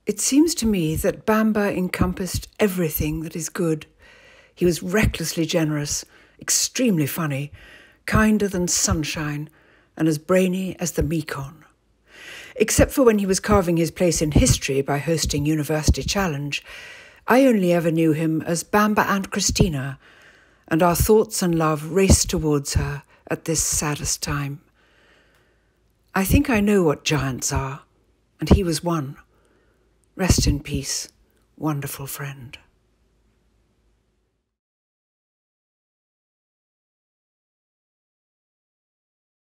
It seems to me that Bamber encompassed everything that is good. He was recklessly generous, extremely funny, kinder than sunshine, and as brainy as the Mekong. Except for when he was carving his place in history by hosting University Challenge, I only ever knew him as Bamber and Christina, and our thoughts and love raced towards her at this saddest time. I think I know what giants are, and he was one. Rest in peace, wonderful friend.